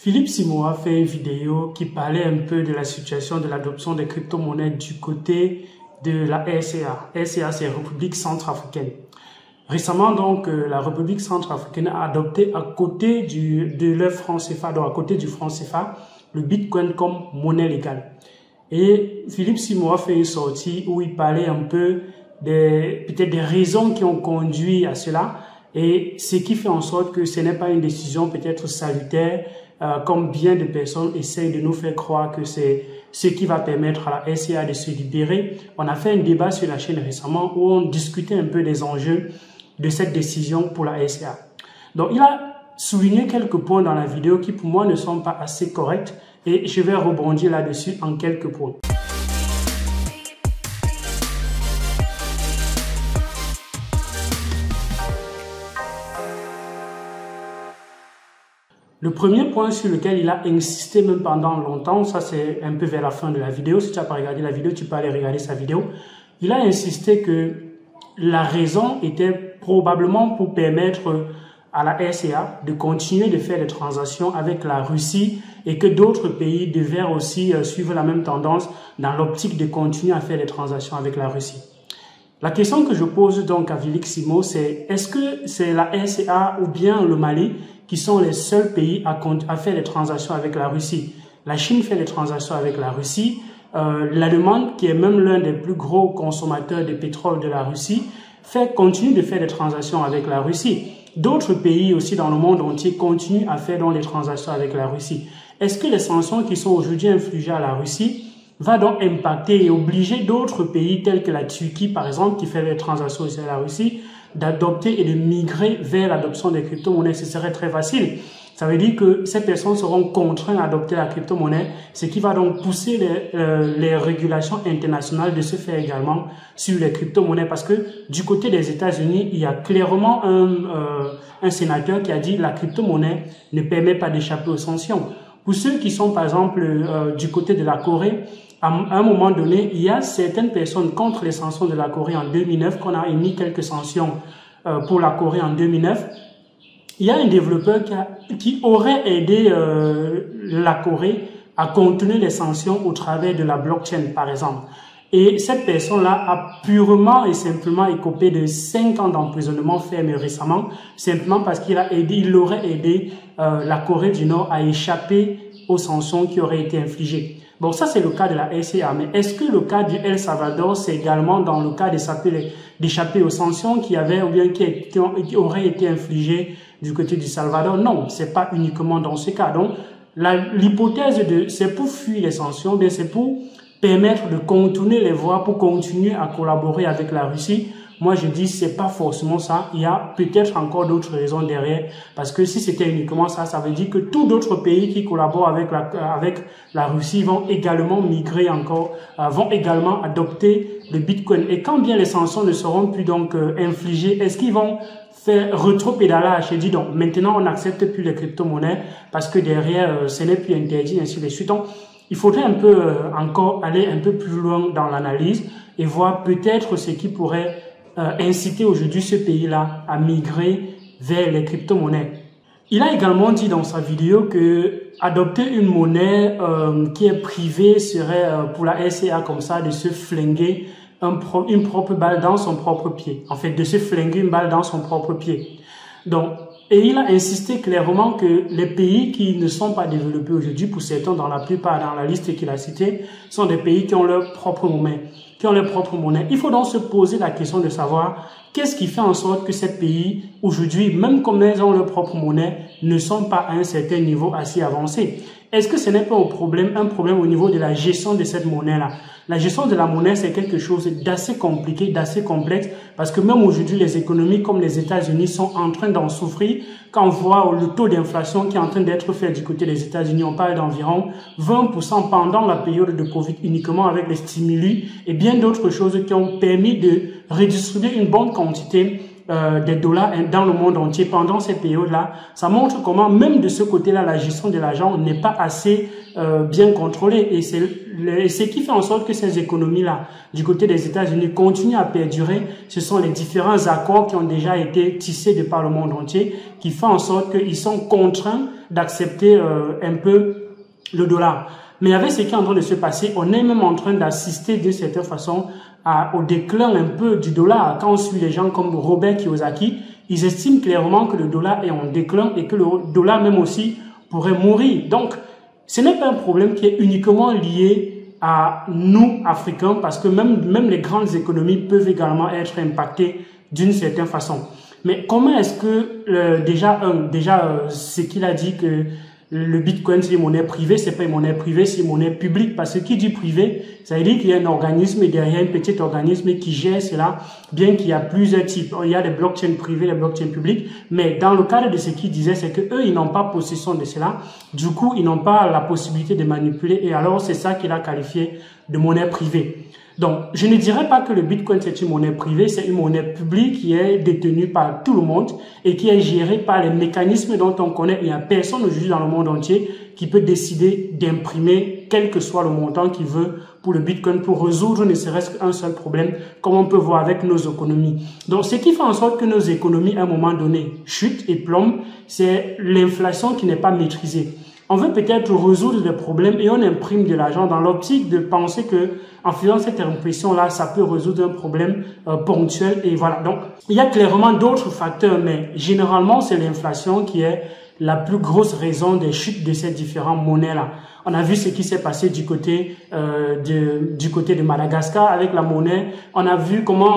Philippe Simo a fait une vidéo qui parlait un peu de la situation de l'adoption des crypto-monnaies du côté de la RCA. RCA, c'est République centrafricaine. Récemment, donc, la République centrafricaine a adopté à côté de leur franc CFA, donc à côté du franc CFA, le Bitcoin comme monnaie légale. Et Philippe Simo a fait une sortie où il parlait un peu peut-être des raisons qui ont conduit à cela et ce qui fait en sorte que ce n'est pas une décision peut-être salutaire, comme bien de personnes essayent de nous faire croire que c'est ce qui va permettre à la RCA de se libérer. On a fait un débat sur la chaîne récemment où on discutait un peu des enjeux de cette décision pour la RCA. Donc, il a souligné quelques points dans la vidéo qui pour moi ne sont pas assez corrects et je vais rebondir là-dessus en quelques points. Le premier point sur lequel il a insisté même pendant longtemps, ça c'est un peu vers la fin de la vidéo, si tu n'as pas regardé la vidéo, tu peux aller regarder sa vidéo. Il a insisté que la raison était probablement pour permettre à la RCA de continuer de faire des transactions avec la Russie et que d'autres pays devaient aussi suivre la même tendance dans l'optique de continuer à faire des transactions avec la Russie. La question que je pose donc à Philippe Simo, c'est est-ce que c'est la RCA ou bien le Mali qui sont les seuls pays à faire des transactions avec la Russie? La Chine fait des transactions avec la Russie. L'Allemagne, qui est même l'un des plus gros consommateurs de pétrole de la Russie, continue de faire des transactions avec la Russie. D'autres pays aussi dans le monde entier continuent à faire donc des transactions avec la Russie. Est-ce que les sanctions qui sont aujourd'hui infligées à la Russie va donc impacter et obliger d'autres pays tels que la Turquie, par exemple, qui fait des transactions aussi à la Russie, d'adopter et de migrer vers l'adoption des crypto-monnaies? Ce serait très facile. Ça veut dire que ces personnes seront contraintes d'adopter la crypto-monnaie, ce qui va donc pousser les régulations internationales de se faire également sur les crypto-monnaies. Parce que du côté des États-Unis, il y a clairement un sénateur qui a dit que la crypto-monnaie ne permet pas d'échapper aux sanctions. Pour ceux qui sont par exemple du côté de la Corée, à un moment donné, il y a certaines personnes contre les sanctions de la Corée en 2009, qu'on a émis quelques sanctions pour la Corée en 2009. Il y a un développeur qui aurait aidé la Corée à contenir les sanctions au travers de la blockchain, par exemple. Et cette personne-là a purement et simplement écopé de 5 ans d'emprisonnement ferme récemment, simplement parce qu'il aurait aidé la Corée du Nord à échapper aux sanctions qui auraient été infligées. Bon, ça c'est le cas de la RCA, mais est-ce que le cas du El Salvador, c'est également dans le cas d'échapper aux sanctions qui avaient ou bien qui auraient été infligées du côté du Salvador? Non, c'est pas uniquement dans ce cas. Donc, l'hypothèse c'est pour fuir les sanctions, bien c'est pour permettre de contourner les voies pour continuer à collaborer avec la Russie. Moi, je dis c'est pas forcément ça. Il y a peut-être encore d'autres raisons derrière. Parce que si c'était uniquement ça, ça veut dire que tous d'autres pays qui collaborent avec la Russie vont également migrer vont également adopter le Bitcoin. Et quand bien les sanctions ne seront plus donc infligées, est-ce qu'ils vont faire rétropédalage et dire donc maintenant on n'accepte plus les crypto-monnaies parce que derrière ce n'est plus interdit, ainsi de suite. Donc, il faudrait un peu encore aller un peu plus loin dans l'analyse et voir peut-être ce qui pourrait inciter aujourd'hui ce pays-là à migrer vers les crypto-monnaies. Il a également dit dans sa vidéo que adopter une monnaie qui est privée serait pour la RCA comme ça de se flinguer une propre balle dans son propre pied. En fait, de se flinguer une balle dans son propre pied. Donc, et il a insisté clairement que les pays qui ne sont pas développés aujourd'hui, pour certains, dans la plupart, dans la liste qu'il a citée, sont des pays qui ont leur propre monnaie. Il faut donc se poser la question de savoir qu'est-ce qui fait en sorte que ces pays, aujourd'hui, même comme ils ont leur propre monnaie, ne sont pas à un certain niveau assez avancé. Est-ce que ce n'est pas un problème au niveau de la gestion de cette monnaie-là? La gestion de la monnaie, c'est quelque chose d'assez compliqué, d'assez complexe, parce que même aujourd'hui, les économies comme les États-Unis sont en train d'en souffrir. Quand on voit le taux d'inflation qui est en train d'être fait du côté des États-Unis, on parle d'environ 20% pendant la période de Covid uniquement avec les stimuli et bien d'autres choses qui ont permis de redistribuer une bonne quantité des dollars dans le monde entier pendant ces périodes-là. Ça montre comment même de ce côté-là, la gestion de l'argent n'est pas assez bien contrôlée. Et c'est ce qui fait en sorte que ces économies-là, du côté des États-Unis, continuent à perdurer. Ce sont les différents accords qui ont déjà été tissés de par le monde entier qui font en sorte qu'ils sont contraints d'accepter un peu le dollar. Mais avec ce qui est en train de se passer, on est même en train d'assister d'une certaine façon au déclin un peu du dollar. Quand on suit les gens comme Robert Kiyosaki, ils estiment clairement que le dollar est en déclin et que le dollar même aussi pourrait mourir. Donc, ce n'est pas un problème qui est uniquement lié à nous, Africains, parce que même les grandes économies peuvent également être impactées d'une certaine façon. Mais comment est-ce que, déjà, ce qu'il a dit que le Bitcoin, c'est une monnaie privée, c'est pas une monnaie privée, c'est une monnaie publique. Parce que qui dit privé, ça veut dire qu'il y a un organisme derrière, un petit organisme qui gère cela, bien qu'il y a plusieurs types. Il y a des blockchains privés, les blockchains publics, mais dans le cadre de ce qu'il disait, c'est que eux, ils n'ont pas possession de cela. Du coup, ils n'ont pas la possibilité de manipuler, et alors c'est ça qu'il a qualifié de monnaie privée. Donc, je ne dirais pas que le Bitcoin, c'est une monnaie privée, c'est une monnaie publique qui est détenue par tout le monde et qui est gérée par les mécanismes dont on connaît. Il n'y a personne aujourd'hui dans le monde entier qui peut décider d'imprimer quel que soit le montant qu'il veut pour le Bitcoin pour résoudre ne serait-ce qu'un seul problème, comme on peut voir avec nos économies. Donc, ce qui fait en sorte que nos économies, à un moment donné, chutent et plombent, c'est l'inflation qui n'est pas maîtrisée. On veut peut-être résoudre des problèmes et on imprime de l'argent dans l'optique de penser que en faisant cette impression-là, ça peut résoudre un problème ponctuel et voilà. Donc, il y a clairement d'autres facteurs, mais généralement, c'est l'inflation qui est la plus grosse raison des chutes de ces différentes monnaies-là. On a vu ce qui s'est passé du côté de Madagascar avec la monnaie. On a vu comment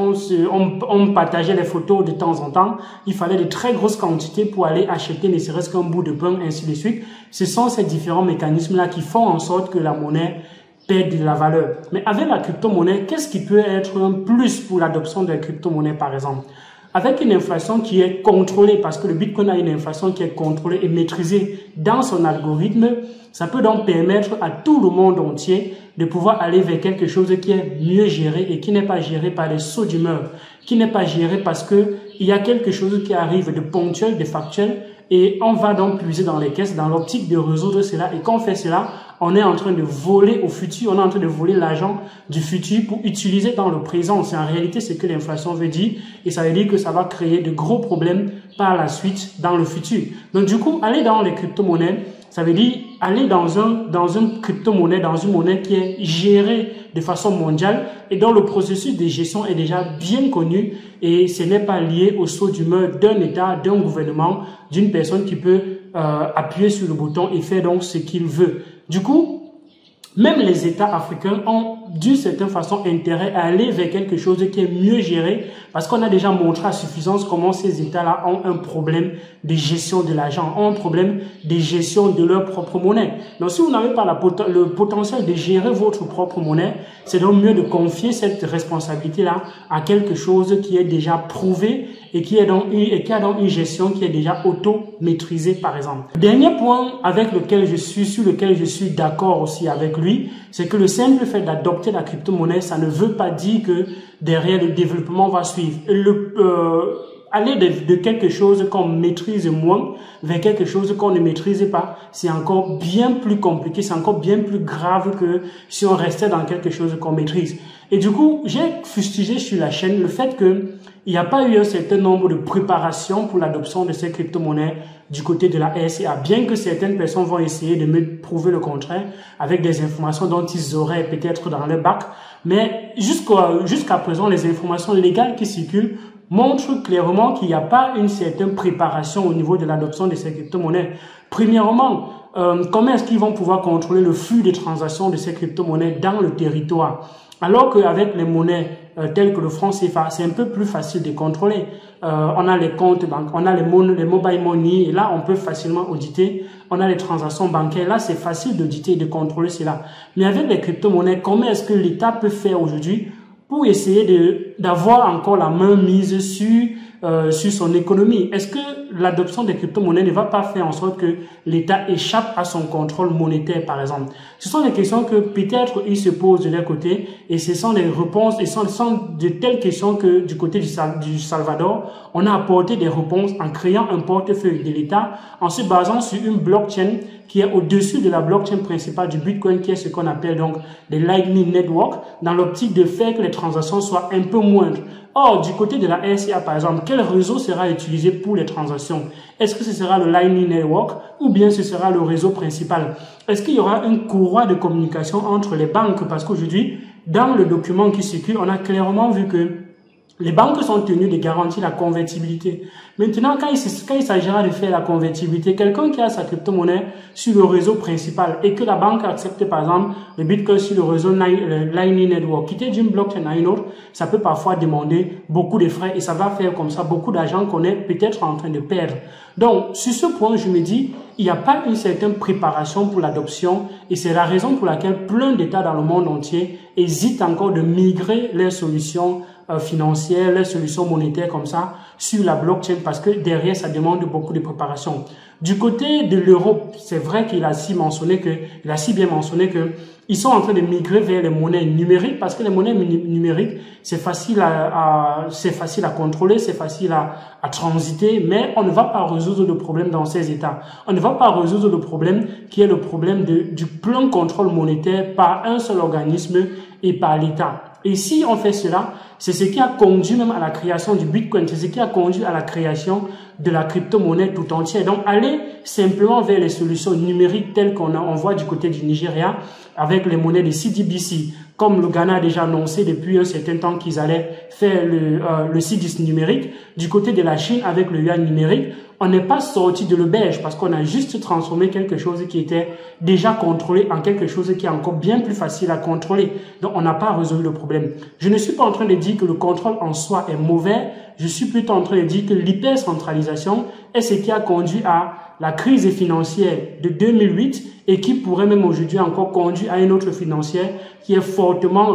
on partageait les photos de temps en temps. Il fallait de très grosses quantités pour aller acheter ne serait-ce qu'un bout de pain, ainsi de suite. Ce sont ces différents mécanismes-là qui font en sorte que la monnaie perd de la valeur. Mais avec la crypto-monnaie, qu'est-ce qui peut être un plus pour l'adoption de la crypto-monnaie, par exemple? Avec une inflation qui est contrôlée, parce que le Bitcoin a une inflation qui est contrôlée et maîtrisée dans son algorithme, ça peut donc permettre à tout le monde entier de pouvoir aller vers quelque chose qui est mieux géré et qui n'est pas géré par des sauts d'humeur, qui n'est pas géré parce que il y a quelque chose qui arrive de ponctuel, de factuel, et on va donc puiser dans les caisses dans l'optique de résoudre cela. Et quand on fait cela, on est en train de voler au futur, on est en train de voler l'argent du futur pour utiliser dans le présent. C'est en réalité ce que l'inflation veut dire, et ça veut dire que ça va créer de gros problèmes par la suite dans le futur. Donc du coup, aller dans les crypto-monnaies, ça veut dire aller dans une crypto-monnaie, dans une monnaie qui est gérée de façon mondiale et dont le processus de gestion est déjà bien connu et ce n'est pas lié au saut d'humeur d'un État, d'un gouvernement, d'une personne qui peut appuyer sur le bouton et faire donc ce qu'il veut. Du coup, même les États africains ont d'une certaine façon intérêt à aller vers quelque chose qui est mieux géré parce qu'on a déjà montré à suffisance comment ces États-là ont un problème de gestion de l'argent, ont un problème de gestion de leur propre monnaie. Donc si vous n'avez pas le potentiel de gérer votre propre monnaie, c'est donc mieux de confier cette responsabilité-là à quelque chose qui est déjà prouvé et qui a donc une gestion qui est déjà auto-maîtrisée, par exemple. Dernier point sur lequel je suis d'accord aussi avec lui, c'est que le simple fait d'adopter la crypto-monnaie, ça ne veut pas dire que derrière le développement va suivre. Aller de quelque chose qu'on maîtrise moins vers quelque chose qu'on ne maîtrise pas, c'est encore bien plus compliqué, c'est encore bien plus grave que si on restait dans quelque chose qu'on maîtrise. Et du coup, j'ai fustigé sur la chaîne le fait que il n'y a pas eu un certain nombre de préparations pour l'adoption de ces crypto-monnaies du côté de la RCA, bien que certaines personnes vont essayer de me prouver le contraire avec des informations dont ils auraient peut-être dans leur bac. Mais jusqu'à présent, les informations légales qui circulent montrent clairement qu'il n'y a pas une certaine préparation au niveau de l'adoption de ces crypto-monnaies. Premièrement, comment est-ce qu'ils vont pouvoir contrôler le flux de transactions de ces crypto-monnaies dans le territoire? Alors qu'avec les monnaies telles que le franc CFA, c'est un peu plus facile de contrôler. On a les comptes banques, on a les mobile money, et là, on peut facilement auditer. On a les transactions bancaires, là, c'est facile d'auditer et de contrôler cela. Mais avec les crypto-monnaies, comment est-ce que l'État peut faire aujourd'hui pour essayer d'avoir encore la main mise sur son économie? Est-ce que l'adoption des crypto-monnaies ne va pas faire en sorte que l'État échappe à son contrôle monétaire, par exemple? Ce sont des questions que peut-être ils se posent de leur côté, et ce sont des réponses, et ce sont de telles questions que du côté du Salvador, on a apporté des réponses en créant un portefeuille de l'État, en se basant sur une blockchain qui est au-dessus de la blockchain principale du Bitcoin, qui est ce qu'on appelle donc les Lightning Network, dans l'optique de faire que les transactions soient un peu moindres. Or, du côté de la RCA, par exemple, quel réseau sera utilisé pour les transactions? d'information. Est-ce que ce sera le Lightning Network ou bien ce sera le réseau principal? Est-ce qu'il y aura une courroie de communication entre les banques? Parce qu'aujourd'hui, dans le document qui circule, on a clairement vu que les banques sont tenues de garantir la convertibilité. Maintenant, quand il s'agira de faire la convertibilité, quelqu'un qui a sa crypto-monnaie sur le réseau principal et que la banque accepte par exemple le Bitcoin sur le réseau Lightning Network, quitter d'une blockchain à une autre, ça peut parfois demander beaucoup de frais et ça va faire comme ça beaucoup d'argent qu'on est peut-être en train de perdre. Donc, sur ce point, je me dis, il n'y a pas une certaine préparation pour l'adoption et c'est la raison pour laquelle plein d'États dans le monde entier hésitent encore de migrer leurs solutions financières, les solutions monétaires comme ça sur la blockchain parce que derrière ça demande beaucoup de préparation. Du côté de l'Europe, c'est vrai qu'il a si bien mentionné que ils sont en train de migrer vers les monnaies numériques parce que les monnaies numériques c'est facile à contrôler, c'est facile à transiter, mais on ne va pas résoudre le problème dans ces États. On ne va pas résoudre le problème qui est le problème du plein contrôle monétaire par un seul organisme et par l'État. Et si on fait cela, c'est ce qui a conduit même à la création du Bitcoin, c'est ce qui a conduit à la création de la crypto-monnaie tout entière. Donc, aller simplement vers les solutions numériques telles qu'on voit du côté du Nigeria avec les monnaies de CDBC, comme le Ghana a déjà annoncé depuis un certain temps qu'ils allaient faire le CDIS numérique. Du côté de la Chine avec le yuan numérique, on n'est pas sorti de l'auberge parce qu'on a juste transformé quelque chose qui était déjà contrôlé en quelque chose qui est encore bien plus facile à contrôler. Donc, on n'a pas résolu le problème. Je ne suis pas en train de dire que le contrôle en soi est mauvais. Je suis plutôt en train de dire que l'hypercentralisation est ce qui a conduit à la crise financière de 2008 et qui pourrait même aujourd'hui encore conduire à une autre financière qui est fortement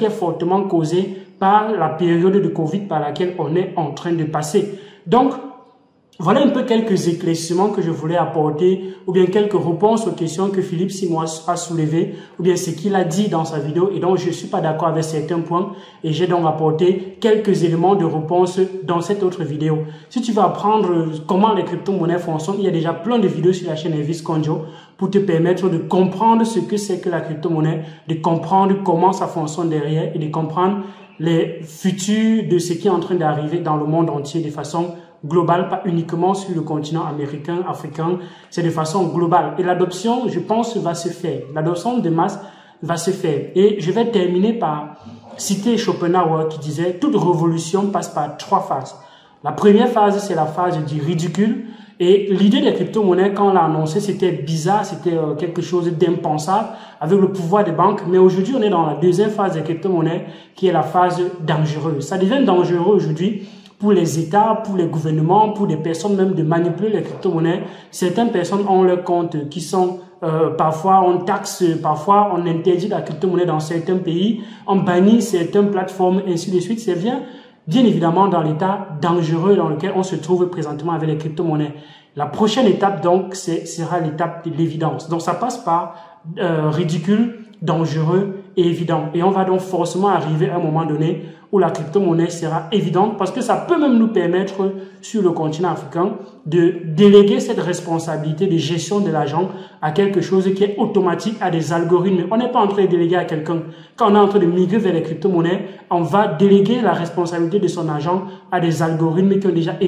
causée par la période de Covid par laquelle on est en train de passer. Donc, voilà un peu quelques éclaircissements que je voulais apporter ou bien quelques réponses aux questions que Philippe Simoas a soulevées ou bien ce qu'il a dit dans sa vidéo et donc je ne suis pas d'accord avec certains points et j'ai donc apporté quelques éléments de réponse dans cette autre vidéo. Si tu veux apprendre comment les crypto-monnaies fonctionnent, il y a déjà plein de vidéos sur la chaîne Elvis Konjo pour te permettre de comprendre ce que c'est que la crypto-monnaie, de comprendre comment ça fonctionne derrière et de comprendre les futurs de ce qui est en train d'arriver dans le monde entier de façon globale, pas uniquement sur le continent américain, africain, c'est de façon globale. Et l'adoption, je pense, va se faire. L'adoption de masse va se faire. Et je vais terminer par citer Schopenhauer qui disait « Toute révolution passe par 3 phases ». La première phase, c'est la phase du ridicule. Et l'idée des crypto-monnaies, quand on l'a annoncé, c'était bizarre, c'était quelque chose d'impensable avec le pouvoir des banques. Mais aujourd'hui, on est dans la deuxième phase des crypto-monnaies qui est la phase dangereuse. Ça devient dangereux aujourd'hui pour les États, pour les gouvernements, pour des personnes même de manipuler les crypto-monnaies. Certaines personnes ont leurs comptes qui sont parfois on taxe, parfois on interdit la crypto-monnaie dans certains pays, on bannit certaines plateformes, ainsi de suite. C'est bien évidemment dans l'état dangereux dans lequel on se trouve présentement avec les crypto-monnaies. La prochaine étape donc sera l'étape de l'évidence. Donc ça passe par ridicule, dangereux et évident. Et on va donc forcément arriver à un moment donné où la crypto-monnaie sera évidente parce que ça peut même nous permettre sur le continent africain de déléguer cette responsabilité de gestion de l'argent à quelque chose qui est automatique, à des algorithmes. On n'est pas en train de déléguer à quelqu'un. Quand on est en train de migrer vers les crypto-monnaies, on va déléguer la responsabilité de son argent à des algorithmes qui ont déjà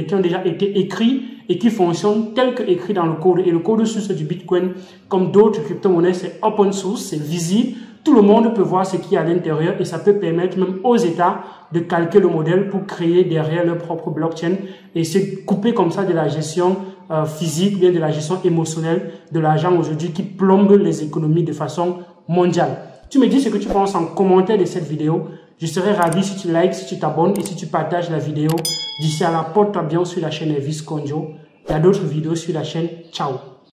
été écrits et qui fonctionnent tel que écrit dans le code. Et le code source du Bitcoin, comme d'autres crypto-monnaies, c'est open source, c'est visible. Tout le monde peut voir ce qu'il y a à l'intérieur et ça peut permettre même aux États de calquer le modèle pour créer derrière leur propre blockchain et se couper comme ça de la gestion physique, bien de la gestion émotionnelle de l'argent aujourd'hui qui plombe les économies de façon mondiale. Tu me dis ce que tu penses en commentaire de cette vidéo. Je serais ravi si tu likes, si tu t'abonnes et si tu partages la vidéo. D'ici à là, porte-toi bien sur la chaîne Elvis Konjo. Il y a d'autres vidéos sur la chaîne. Ciao.